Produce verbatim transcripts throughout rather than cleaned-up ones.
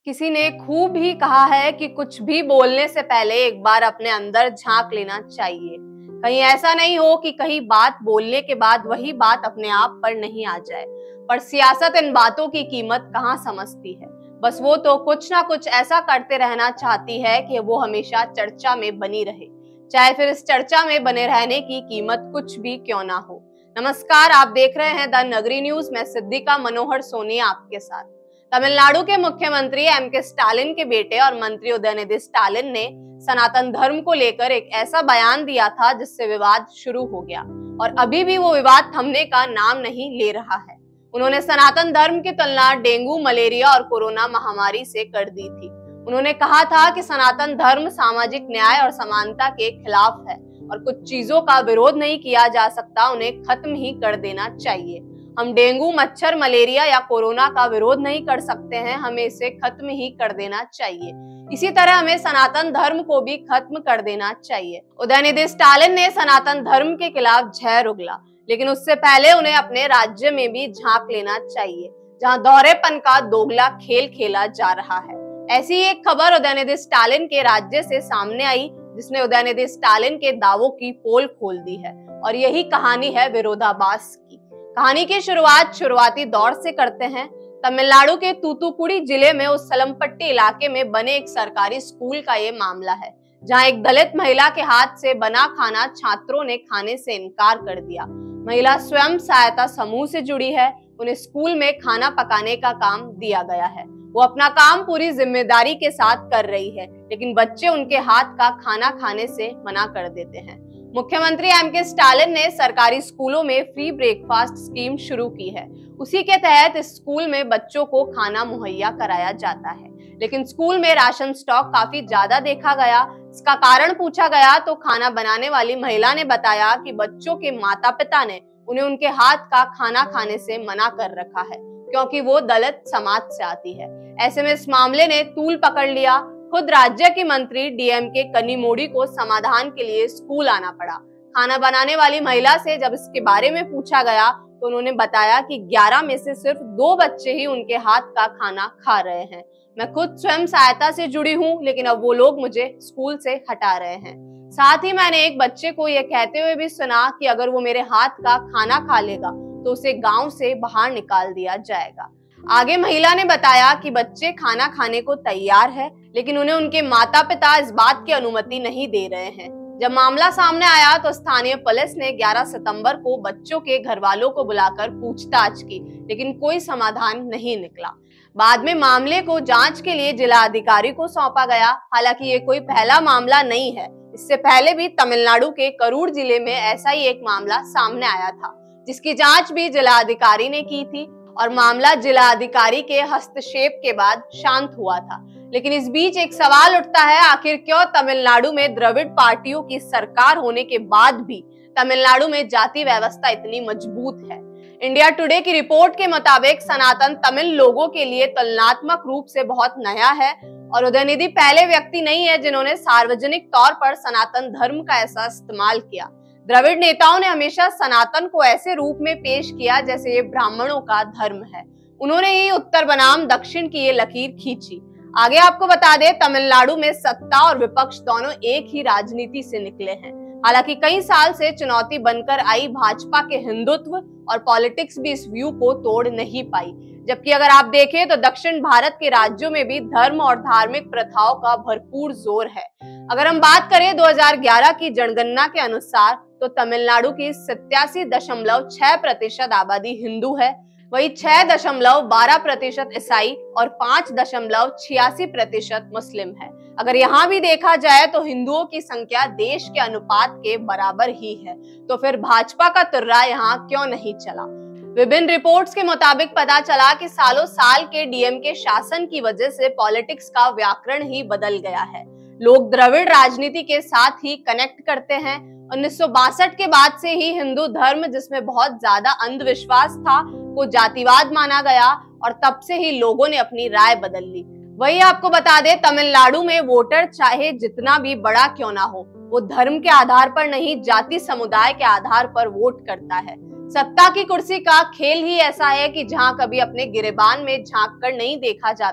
किसी ने खूब ही कहा है कि कुछ भी बोलने से पहले एक बार अपने अंदर झांक लेना चाहिए। कहीं ऐसा नहीं हो कि कहीं बात बोलने के बाद वही बात अपने आप पर नहीं आ जाए। पर सियासत इन बातों की कीमत कहाँ समझती है। बस वो तो कुछ ना कुछ ऐसा करते रहना चाहती है कि वो हमेशा चर्चा में बनी रहे, चाहे फिर इस चर्चा में बने रहने की कीमत कुछ भी क्यों ना हो। नमस्कार, आप देख रहे हैं द नगरी न्यूज। मैं सिद्धिका मनोहर सोनी आपके साथ। तमिलनाडु के मुख्यमंत्री एम के स्टालिन के बेटे और मंत्री उदयनिधि स्टालिन ने सनातन धर्म को लेकर एक ऐसा बयान दिया था जिससे विवाद शुरू हो गया और अभी भी वो विवाद थमने का नाम नहीं ले रहा है। उन्होंने सनातन धर्म की तुलना डेंगू, मलेरिया और कोरोना महामारी से कर दी थी। उन्होंने कहा था कि सनातन धर्म सामाजिक न्याय और समानता के खिलाफ है और कुछ चीजों का विरोध नहीं किया जा सकता, उन्हें खत्म ही कर देना चाहिए। हम डेंगू, मच्छर, मलेरिया या कोरोना का विरोध नहीं कर सकते हैं, हमें इसे खत्म ही कर देना चाहिए। इसी तरह हमें सनातन धर्म को भी खत्म कर देना चाहिए। उदयनिधि स्टालिन ने सनातन धर्म के खिलाफ जहर उगला, लेकिन उससे पहले उन्हें अपने राज्य में भी झांक लेना चाहिए, जहां दोहरेपन का दोगला खेल खेला जा रहा है। ऐसी एक खबर उदयनिधि स्टालिन के राज्य से सामने आई, जिसने उदयनिधि स्टालिन के दावों की पोल खोल दी है। और यही कहानी है विरोधाभास की। कहानी की शुरुआत शुरुआती दौर से करते हैं। तमिलनाडु के तूतुकुड़ी जिले में उस सलमपट्टी इलाके में बने एक सरकारी स्कूल का ये मामला है, जहां एक दलित महिला के हाथ से बना खाना छात्रों ने खाने से इनकार कर दिया। महिला स्वयं सहायता समूह से जुड़ी है, उन्हें स्कूल में खाना पकाने का काम दिया गया है। वो अपना काम पूरी जिम्मेदारी के साथ कर रही है, लेकिन बच्चे उनके हाथ का खाना खाने से मना कर देते हैं। मुख्यमंत्री एम के स्टालिन ने सरकारी स्कूलों में फ्री ब्रेकफास्ट स्कीम शुरू की है। उसी के तहत इस स्कूल में बच्चों को खाना मुहैया कराया जाता है, लेकिन स्कूल में राशन स्टॉक काफी ज्यादा देखा गया। इसका कारण पूछा गया तो खाना बनाने वाली महिला ने बताया कि बच्चों के माता पिता ने उन्हें उनके हाथ का खाना खाने से मना कर रखा है, क्योंकि वो दलित समाज से आती है। ऐसे में इस मामले ने तूल पकड़ लिया। खुद राज्य की मंत्री डीएम के कनिमोड़ी को समाधान के लिए स्कूल आना पड़ा। खाना बनाने वाली महिला से जब इसके बारे में पूछा गया तो उन्होंने बताया कि ग्यारह में से सिर्फ दो बच्चे ही उनके हाथ का खाना खा रहे हैं। मैं खुद स्वयं सहायता से जुड़ी हूँ, लेकिन अब वो लोग मुझे स्कूल से हटा रहे हैं। साथ ही मैंने एक बच्चे को यह कहते हुए भी सुना कि अगर वो मेरे हाथ का खाना खा लेगा तो उसे गांव से बाहर निकाल दिया जाएगा। आगे महिला ने बताया कि बच्चे खाना खाने को तैयार है, लेकिन उन्हें उनके माता पिता इस बात की अनुमति नहीं दे रहे हैं। जब मामला सामने आया तो स्थानीय पुलिस ने ग्यारह सितंबर को बच्चों के घर वालों को बुलाकर पूछताछ की, लेकिन कोई समाधान नहीं निकला। बाद में मामले को जांच के लिए जिला अधिकारी को सौंपा गया। हालांकि ये कोई पहला मामला नहीं है। इससे पहले भी तमिलनाडु के करूर जिले में ऐसा ही एक मामला सामने आया था, जिसकी जांच भी जिला अधिकारी ने की थी और मामला जिला अधिकारी के हस्तक्षेप के बाद शांत हुआ था। लेकिन इस बीच एक सवाल उठता है, आखिर क्यों तमिलनाडु में द्रविड़ पार्टियों की सरकार होने के बाद भी तमिलनाडु में जाति व्यवस्था इतनी मजबूत है। इंडिया टुडे की रिपोर्ट के मुताबिक सनातन तमिल लोगों के लिए तुलनात्मक रूप से बहुत नया है और उदयनिधि पहले व्यक्ति नहीं है जिन्होंने सार्वजनिक तौर पर सनातन धर्म का ऐसा इस्तेमाल किया। द्रविड़ नेताओं ने हमेशा सनातन को ऐसे रूप में पेश किया जैसे ये ब्राह्मणों का धर्म है। उन्होंने ही उत्तर बनाम दक्षिण की ये लकीर खींची। आगे आपको बता दें, तमिलनाडु में सत्ता और विपक्ष दोनों एक ही राजनीति से निकले हैं। हालांकि कई साल से चुनौती बनकर आई भाजपा के हिंदुत्व और पॉलिटिक्स भी इस व्यू को तोड़ नहीं पाई। जबकि अगर आप देखें तो दक्षिण भारत के राज्यों में भी धर्म और धार्मिक प्रथाओं का भरपूर जोर है। अगर हम बात करें दो हज़ार ग्यारह की जनगणना के अनुसार तो तमिलनाडु की सत्तासी दशमलव छह प्रतिशत आबादी हिंदू है, वही छह दशमलव बारह प्रतिशत ईसाई और पांच दशमलव छियासी प्रतिशत मुस्लिम है। अगर यहाँ भी देखा जाए तो हिंदुओं की संख्या देश के अनुपात के बराबर ही है, तो फिर भाजपा का तुर्रा यहाँ क्यों नहीं चला। विभिन्न रिपोर्ट्स के मुताबिक पता चला कि सालों साल के डीएम के शासन की वजह से पॉलिटिक्स का व्याकरण ही बदल गया है। लोग द्रविड़ राजनीति के साथ ही कनेक्ट करते हैं। उन्नीस सौ बासठ के बाद से ही हिंदू धर्म, जिसमें बहुत ज्यादा अंधविश्वास था, को जातिवाद माना गया और तब से ही लोगों ने अपनी राय बदल ली। वही आपको बता दें, तमिलनाडु में वोटर चाहे जितना भी बड़ा क्यों ना हो, वो धर्म के आधार पर नहीं, जाति समुदाय के आधार पर वोट करता है। सत्ता की कुर्सी का खेल ही ऐसा है कि जहां कभी अपने गिरेबान में झांक कर नहीं देखा जाता,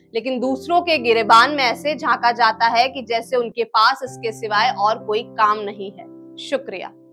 लेकिन दूसरों के गिरेबान में ऐसे झांका जाता है कि जैसे उनके पास इसके सिवाय और कोई काम नहीं है। शुक्रिया।